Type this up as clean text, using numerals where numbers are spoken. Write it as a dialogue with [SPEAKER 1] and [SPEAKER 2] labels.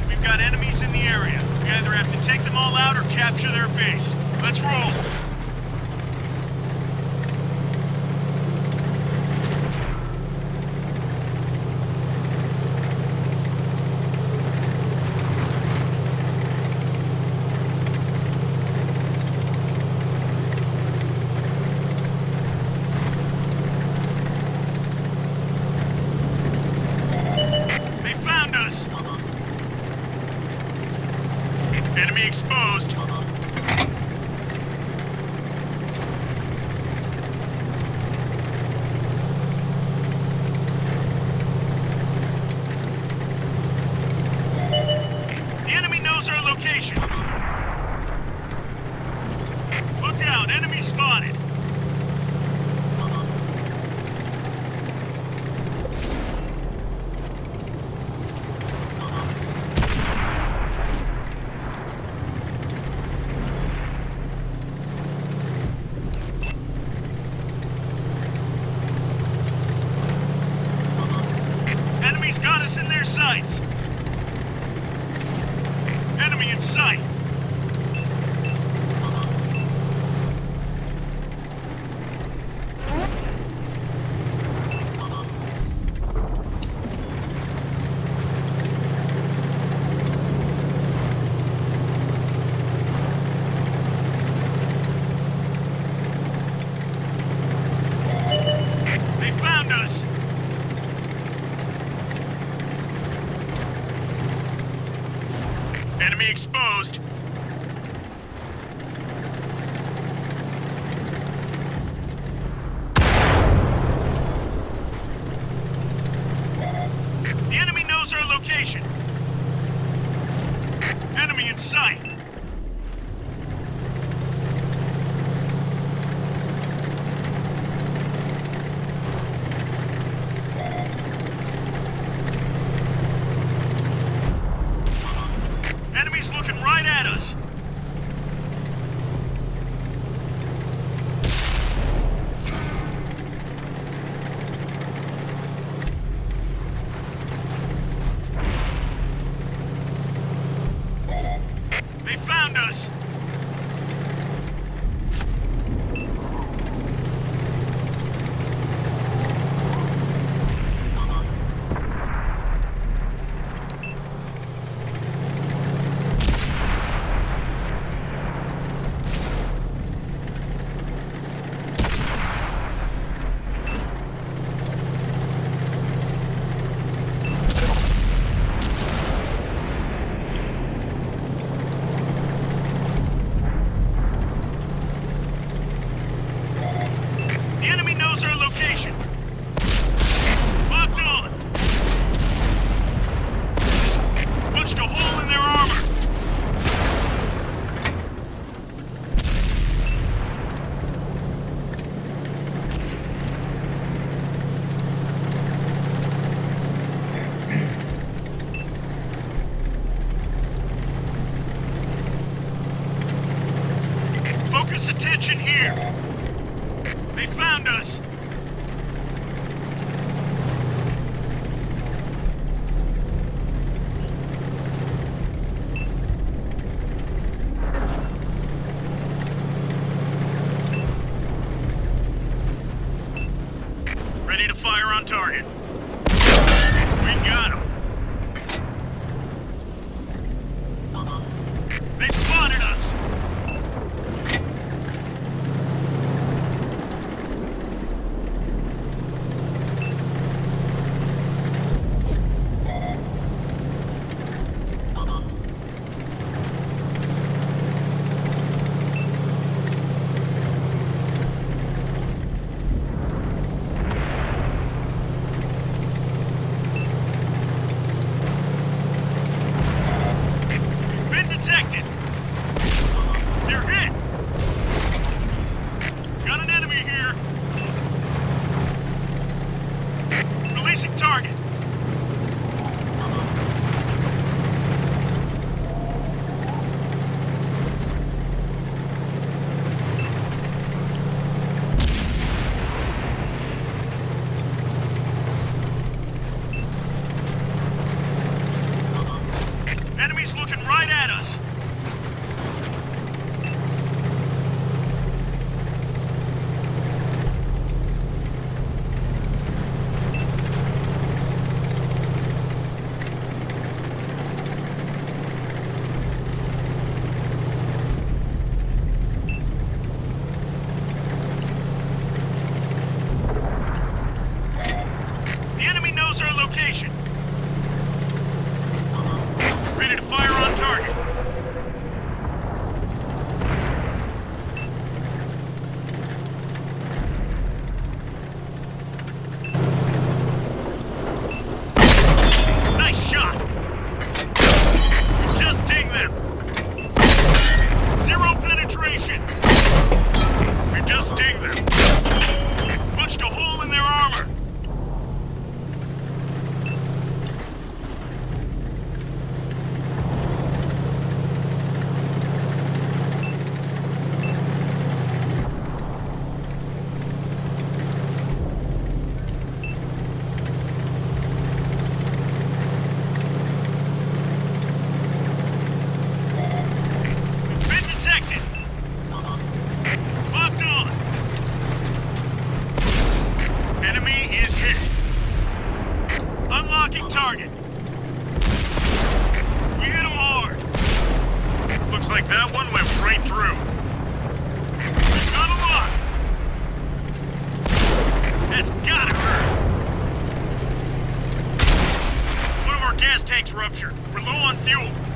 [SPEAKER 1] We've got enemies in the area. We either have to take them all out or capture their base. Let's roll. They found us. Enemy exposed. The enemy knows our location. Look out, enemy spotted. Enemy's got us in their sights. Enemy in sight. They found us. Enemy exposed. The enemy knows our location. Enemy in sight. Enemy's looking right at us. They found us. The enemy knows our location. Locked on. Punched a hole in their armor. Focus attention here. They found us. Ready to fire on target. We got him. They spotted us. target. We hit him hard. Looks like that one went right through. We've got a lot. That's gotta hurt. One of our gas tanks ruptured. We're low on fuel.